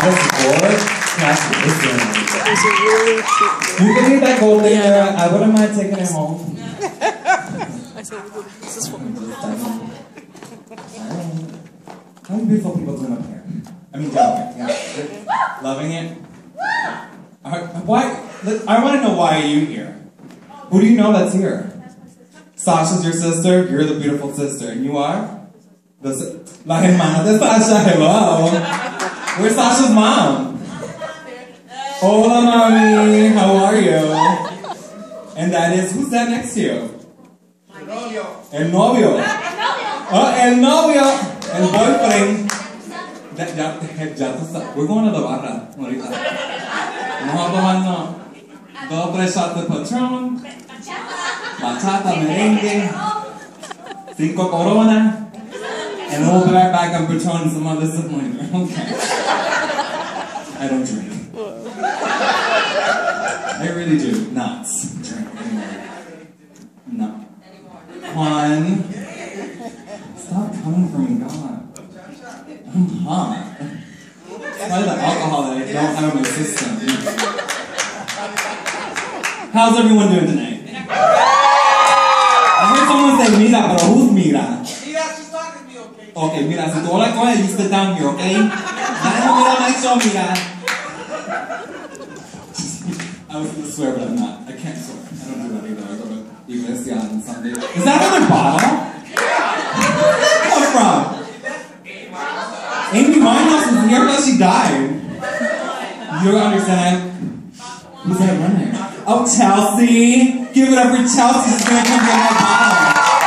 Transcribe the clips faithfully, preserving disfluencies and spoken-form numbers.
Travis Ford. That's listen. It's a really cute. You can leave that gold there. I wouldn't mind taking it home. I said, this is fun. How many beautiful people doing up here? I mean, down here. Yeah. Loving it? Uh, why? I want to know why are you here? Who do you know that's here? Sasha's your sister. You're the beautiful sister. And you are? The, la hermana de Sasha. Hello. Where's Sasha's mom? Hola, mommy. How are you? And that is, who's that next to you? El novio. El novio. Oh, el novio. El boyfriend. Ya, ya, ya, we're going to the barra. Ahorita. Vamos a tomarnos dos, tres shots de Patron, bachata, merengue, cinco corona, and then we'll be right back on Patron and some other stuff later. Okay. I don't drink. I really do not drink anymore. No. Juan, stop coming for me, God. I'm hot. It's probably the alcohol that I don't have in my system. How's everyone doing tonight? I heard someone say Mira, but who's Mira? Mira, she's talking to me, okay? Okay, Mira, so all I go ahead, you sit down here, okay? Not in the middle of my show, Mira. I was gonna swear, but I'm not. I can't swear. I don't do that either. I go to Iglesia on Sunday. Is that another bottle? Where did it come from? Amy Winehouse was here until she died. You understand? Who's that running? Oh, Chelsea! Give it up for Chelsea. She's gonna come get my bottle.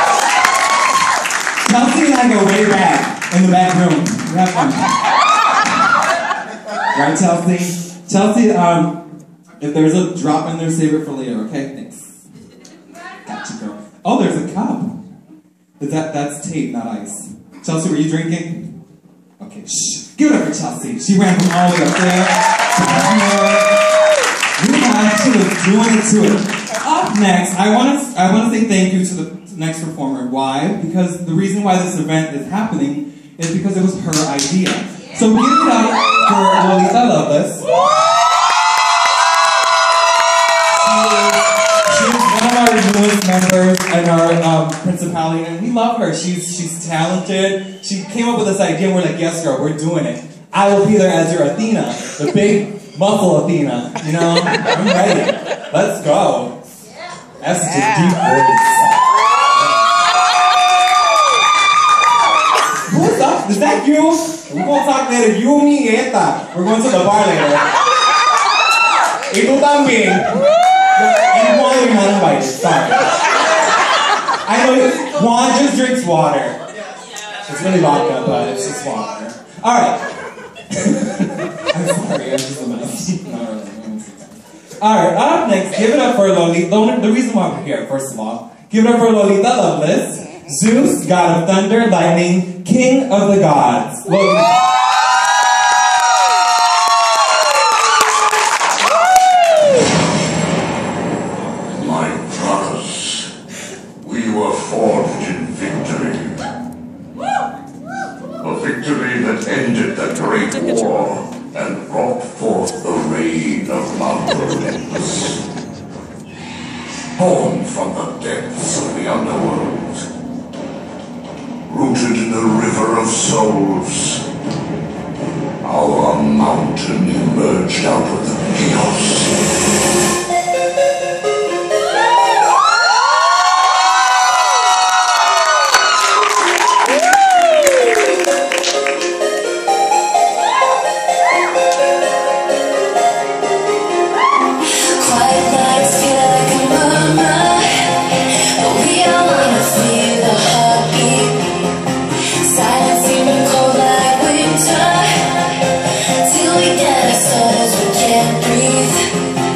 Chelsea and I go way back in the back room. We have fun. Right, Chelsea? Chelsea, um, if there's a drop in there, save it for later, okay? Thanks. Gotcha, girl. Oh, there's a cup. Is that, that's tape, not ice. Chelsea, were you drinking? Okay, shh. Give it up for Chelsea. She ran from all the way up there to here. You guys, she was doing it to it. Up next, I want to I want to say thank you to the next performer. Why? Because the reason why this event is happening is because it was her idea. So give it up for Lolita Loveless. She's one of our newest members in our um, Principality, and we love her. She's she's talented. She came up with this idea, and we're like, yes, girl, we're doing it. I will be there as your Athena, the big muscle Athena. You know, I'm ready. Let's go. That's such a deep voice. What's up? Is that you? We're gonna talk later. You, me, Eta. We're going to the bar later. Y tú también. And Juan, you're not invited. Sorry. I know Juan just drinks water. It's really vodka, but it's just water. Alright. I'm sorry, I'm just a mess. Alright, up next, give it up for Lolita. The reason why we're here, first of all, give it up for Lolita Loveless, Zeus, god of thunder, lightning, king of the gods. Lolita. Ended the great war and brought forth the reign of Mount Olympus. Born from the depths of the underworld, rooted in the river of souls, our mountain emerged out of the chaos. Till we get as cold as we can't breathe.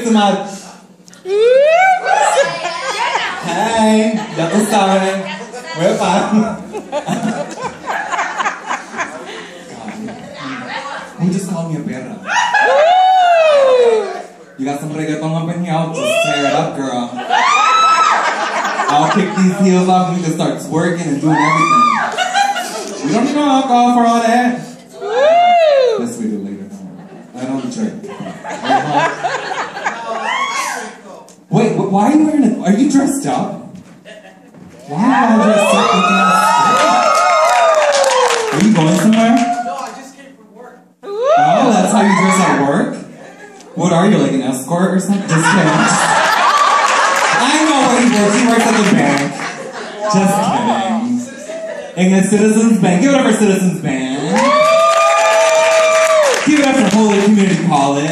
poquito más. Hey, ya tú sabes. Huepa. Who just called me a perra? You got some reggaeton up in here? I'll just tear it up, girl. I'll kick these heels off and we can start twerking and doing everything. We don't need no alcohol for all that. Yes, we do later. I don't drink. Wait, why are you wearing it? Are you dressed up? Why are you all dressed up? Are you going somewhere? No, I just came from work. Oh, that's how you dress at work? What are you, like an escort or something? Just kidding. I know where he works. He works at the bank. Just kidding. In the Citizens Bank. Give it up for Citizens Bank. Give it up for Holyoke Community College.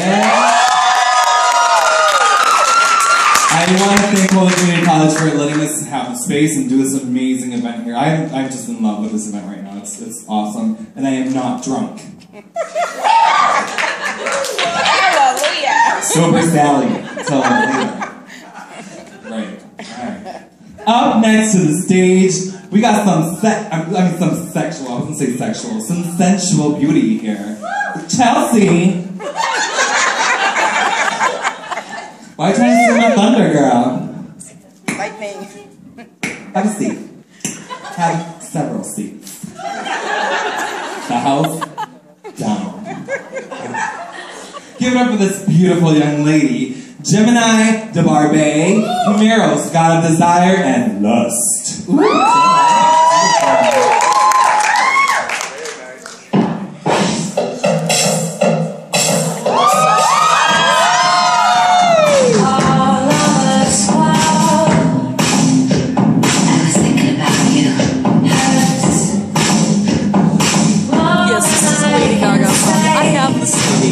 I want to thank Holyoke Community College for letting us have a space and do this amazing event here. I'm, I'm just in love with this event right now. It's, it's awesome. And I am not drunk. Hallelujah. Sober Sally. Till later. Right. Alright. Up next to the stage, we got some se- I mean some sexual, I was gonna say sexual, some sensual beauty here. Chelsea! Why are you trying to steal my thunder, girl? Lightning. Have a seat. Have several seats. The house down. Give it up for this beautiful young lady, Gemini Dabarbay, Imperial's God of Desire and Lust. Ooh. Yes, this is a Lady Gaga song. I have the C D.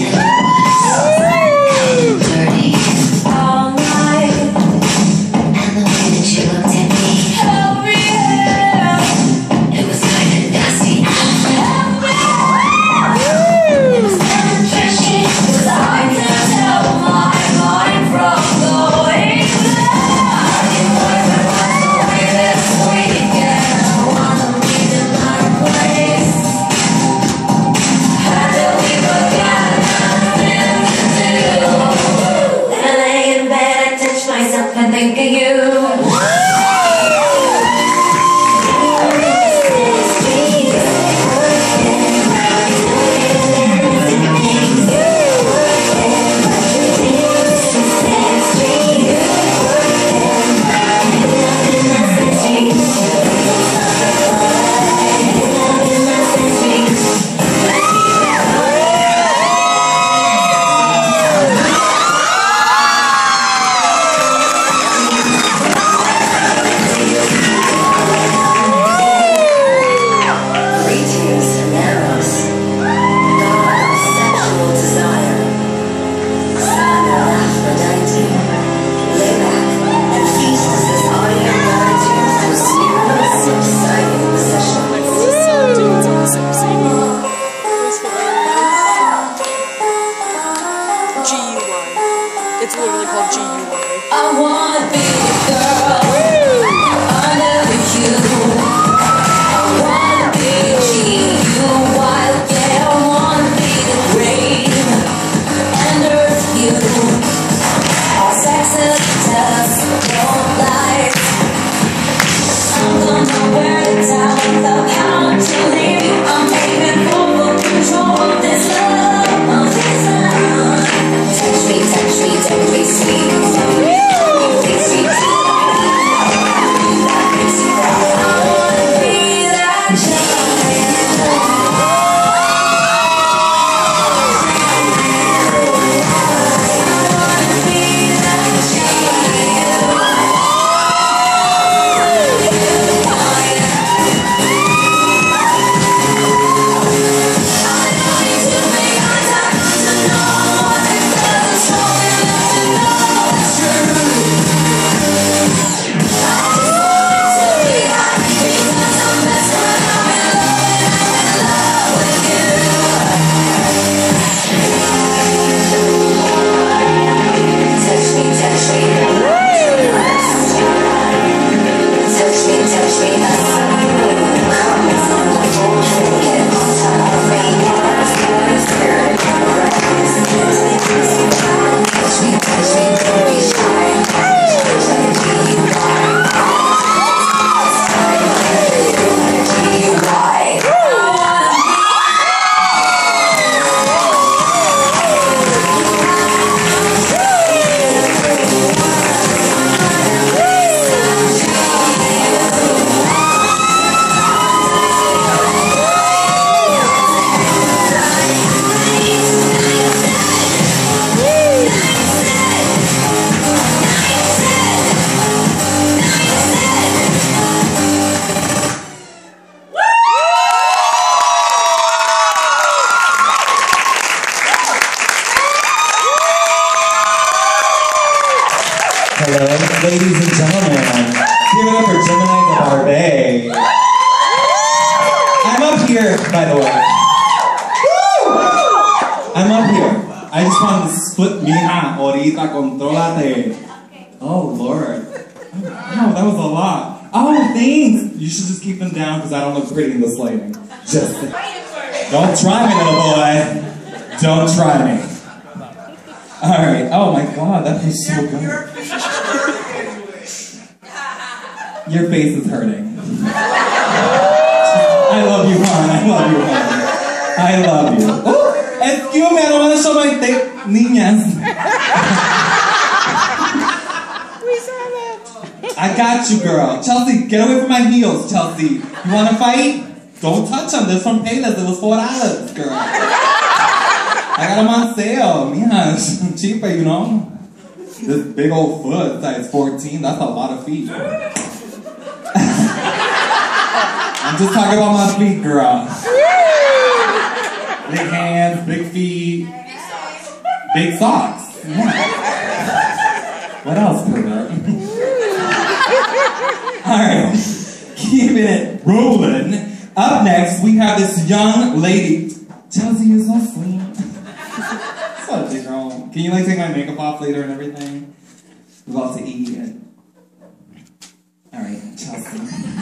Think of you. gentlemen, give it up for Gemini Dabarbay. I'm up here, by the way. Woo! I'm up here. I just wanted to split mija, ahorita, controlate. Oh, Lord. Oh, that was a lot. Oh, thanks. You should just keep them down because I don't look pretty in this lighting. Just don't try me, little boy. Don't try me. All right. Oh my God, that feels so good. Your face is hurting. I love you, hon. I love you, hon. I love you. Oh, excuse me. I don't want to show my thick niñas. I got you, girl. Chelsea, get away from my heels, Chelsea. You want to fight? Don't touch them. They're from Payless. It was four dollars, girl. I got them on sale. Yeah, it's cheaper, you know. This big old foot, size fourteen, that's a lot of feet. I'm just talking about my feet, girl. Big hands, big feet, big socks. Yeah. What else, pervert? Alright, keeping it rolling. Up next, we have this young lady. Chelsea, you're so sweet. Such a girl. Can you like take my makeup off later and everything? We're about to eat it. Alright, Chelsea.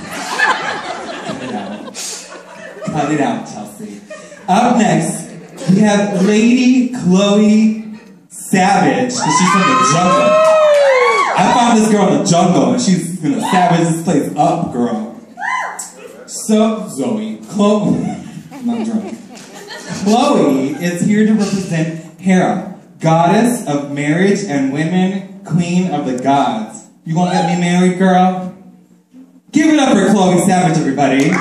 Cut it out. Cut it out, Chelsea. Up next, we have Lady Chloe Savage, because she's from the jungle. I found this girl in the jungle, and she's gonna savage this place up, girl. So, Zoe, Chloe, I'm not drunk. Chloe is here to represent Hera, goddess of marriage and women, queen of the gods. You gonna get me married, girl? Give it up for Chloe Savage, everybody.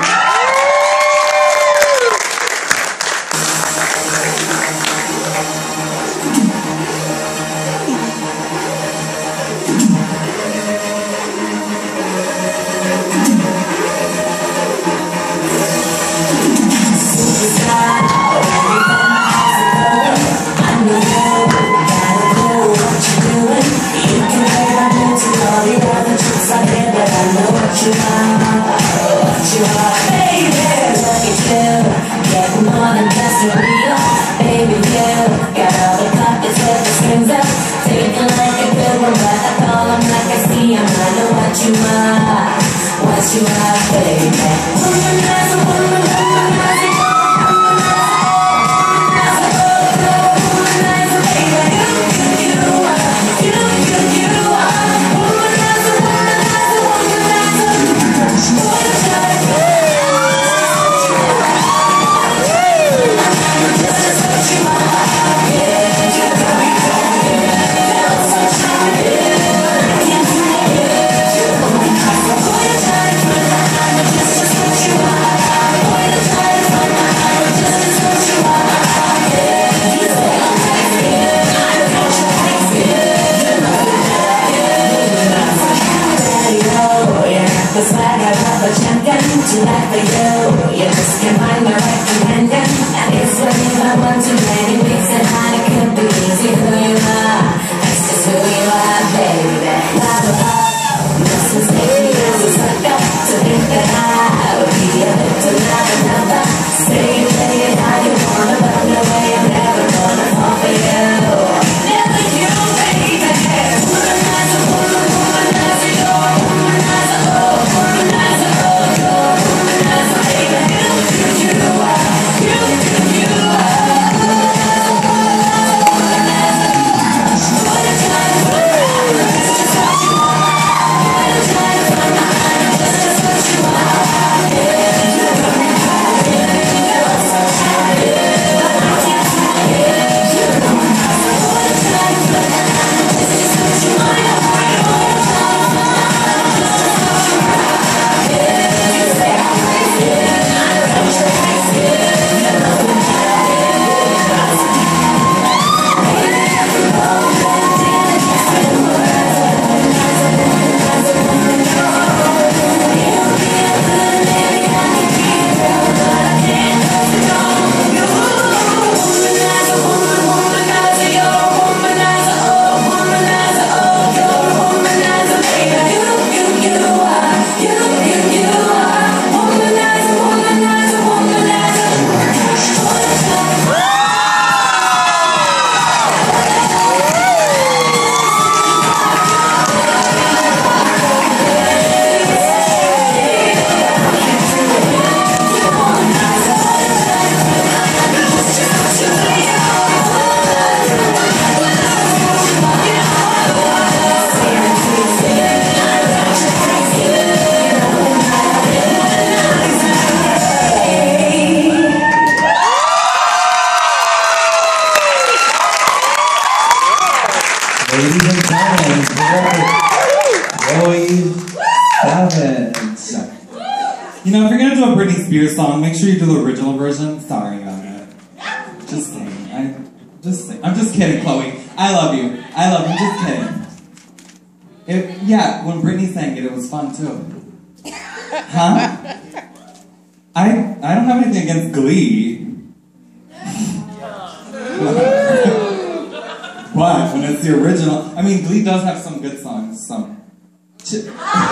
What you are. Savage. You know, if you're gonna do a Britney Spears song, make sure you do the original version. Sorry, Gaga. Just saying. I just saying. I'm just kidding, Chloe. I love you. I love you. Just kidding. It, yeah, when Britney sang it, it was fun too. Huh? I I don't have anything against Glee. But when it's the original, I mean, Glee does have some good songs. Some. Ch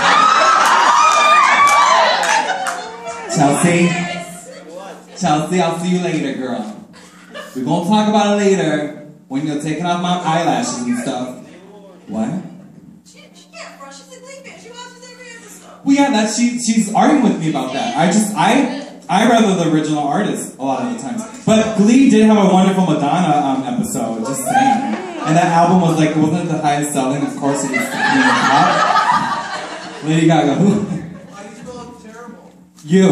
Chelsea. Chelsea, I'll see you later, girl. We won't talk about it later when you're taking off my eyelashes and stuff. What? She, she can't brush. She's a Glee fan. She watches every episode. Well, yeah, that she she's arguing with me about that. I just I I rather the original artist a lot of the times. But Glee did have a wonderful Madonna um, episode. Just saying. And that album was like, it wasn't the highest selling. Of course, it was top. Lady Gaga, who? How do you spell it terrible? You.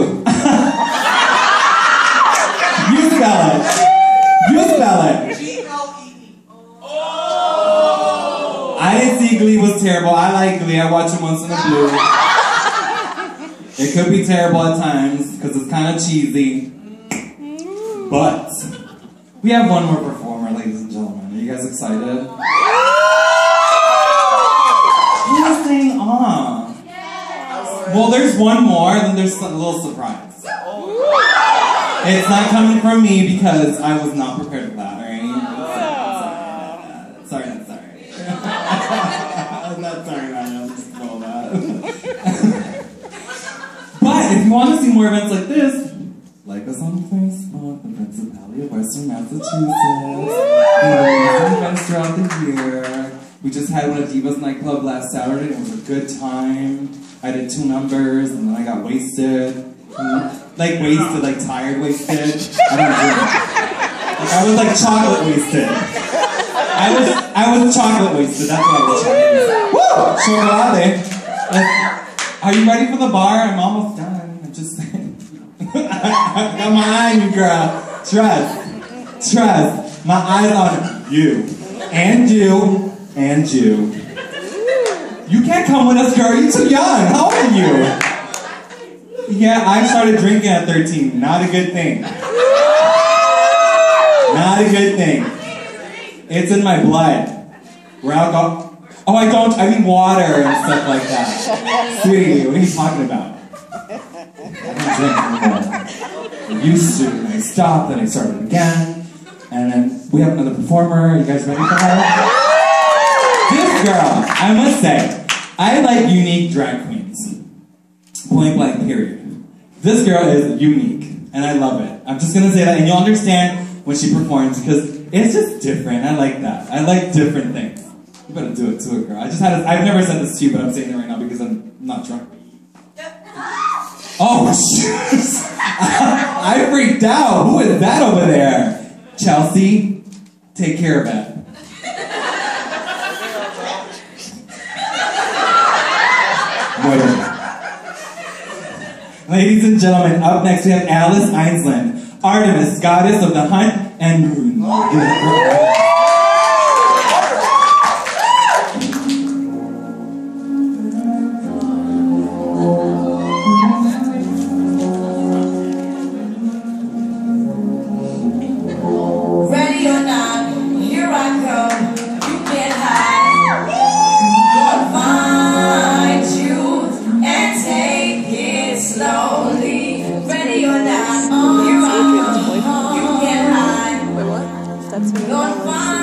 You spell it. You spell it. G L E E. I didn't see Glee was terrible. I like Glee. I watch it once in a blue. It could be terrible at times because it's kind of cheesy. But we have one more performer, ladies and gentlemen. Are you guys excited? Who's saying aw? Well, there's one more, then there's a little surprise. It's not coming from me because I was not prepared for that, alright? Sorry, not sorry. I'm not sorry, man. I'm just well that. But if you want to see more events like this, like us on Facebook, the Principality of Western Massachusetts. We have events throughout the year. We just had one at Divas Nightclub last Saturday. It was a good time. I did two numbers, and then I got wasted. Like wasted, like tired wasted. I don't drink. Like I was like chocolate wasted. I was I was chocolate wasted. That's what I was. Woo! Chocolate. Like, are you ready for the bar? I'm almost done. I'm just saying. Come on, you girl. Trust. Trust. My eyes on you. And you. And you. You can't come with us, girl. You're too young. How old are you? Yeah, I started drinking at thirteen. Not a good thing. Not a good thing. It's in my blood. We're alcohol. Oh, I don't. I mean water and stuff like that. Sweetie, what are you talking about? I don't drink anymore. I used to, and I stopped, and I started again. And then we have another performer. Are you guys ready for her? This girl, I must say, I like unique drag queens. Point blank, period. This girl is unique, and I love it. I'm just gonna say that, and you'll understand when she performs, because it's just different. I like that. I like different things. You better do it to it, girl. I just had a, I've never said this to you, but I'm saying it right now because I'm not drunk. Oh, shit. I freaked out. Who is that over there? Chelsea, take care of it. Whatever. Ladies and gentlemen, up next we have Alice Aensland, Artemis, goddess of the hunt and... Ready or not, here I come. You can't hide. Gonna find you and take it slowly. Ready or not, here I come. You can't hide. Wait, what? That's me. Gonna find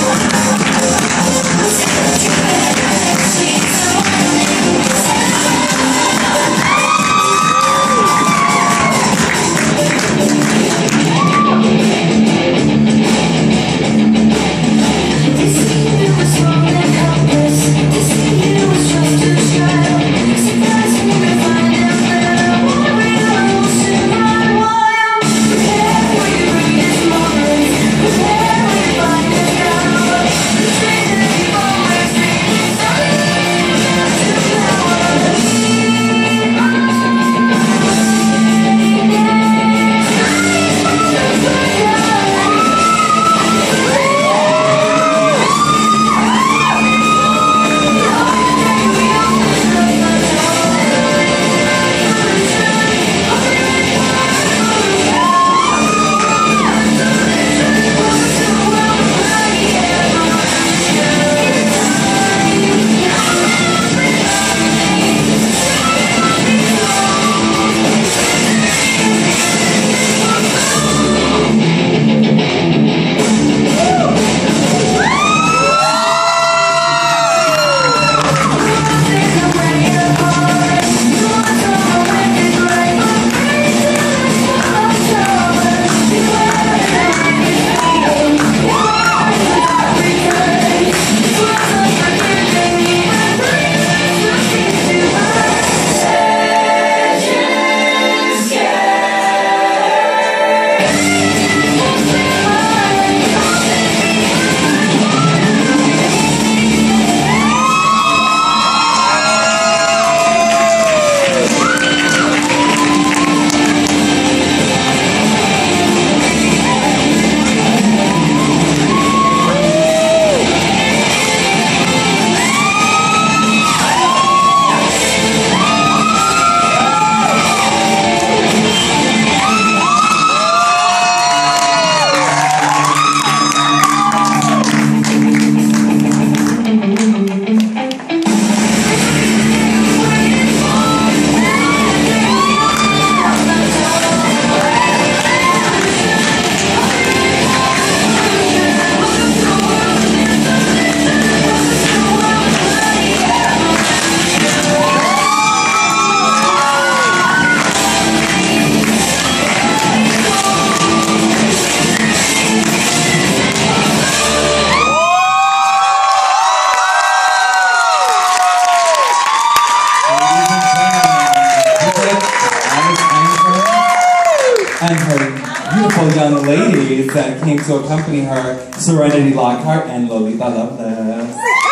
and her beautiful young ladies that came to accompany her, Serenity Lockhart and Lolita Loveless.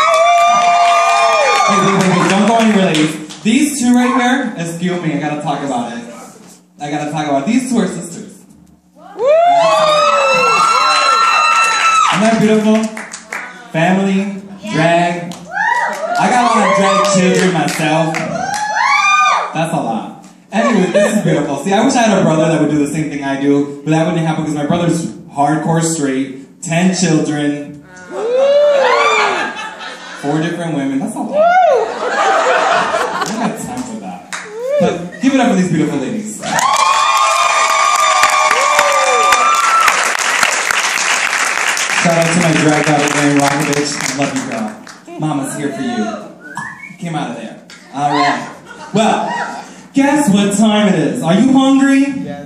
Wait, wait, wait, wait, don't go anywhere, ladies. These two right here, excuse me, I gotta talk about it. I gotta talk about it. These two are sisters. Isn't that beautiful? Family, drag. I got a lot of drag children myself. That's a lot. Anyway, this is beautiful. See, I wish I had a brother that would do the same thing I do, but that wouldn't happen because my brother's hardcore straight, ten children, four different women. That's a lot. I don't have time for that. But give it up for these beautiful ladies. Shout out to my drag daughter, Mary Rokovich. Love you, girl. Mama's here for you. Came out of there. All right. Well, guess what time it is? Are you hungry? Yes.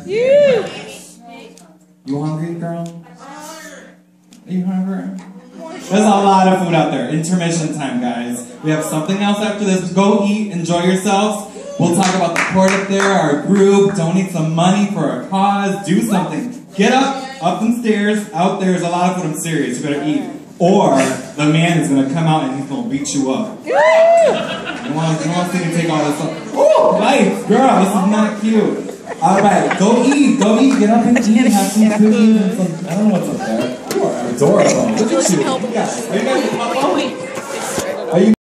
You hungry, girl? Are you hungry? There's a lot of food out there. Intermission time, guys. We have something else after this. Go eat, enjoy yourselves. We'll talk about the court up there, our group, donate some money for a cause, do something. Get up, up the stairs, out there. There's a lot of food. I'm serious. You better eat. Or the man is going to come out and he's going to beat you up. You want to see me take all this stuff? Ooh, lights, girl, this is not cute. Alright, go eat, go eat, get up and eat, have some cookies and some, I don't know what's up there. You are adorable. Look at you. You guys, are you guys, are you